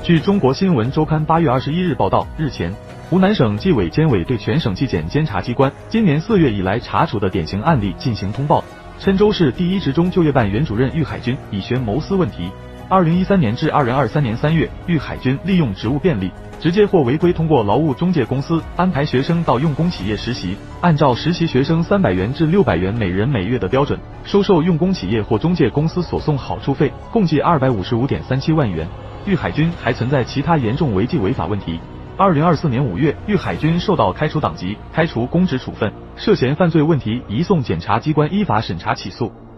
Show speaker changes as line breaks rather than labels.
据中国新闻周刊8月21日报道，日前，湖南省纪委监委对全省纪检监察机关今年4月以来查处的典型案例进行通报。郴州市第一职中就业办原主任郁海军以学谋私问题，2013年至2023年3月，郁海军利用职务便利，直接或违规通过劳务中介公司安排学生到用工企业实习，按照实习学生300元至600元每人每月的标准，收受用工企业或中介公司所送好处费，共计255.37万元。郁海军还存在其他严重违纪违法问题。2024年5月，郁海军受到开除党籍、开除公职处分，涉嫌犯罪问题移送检察机关依法审查起诉。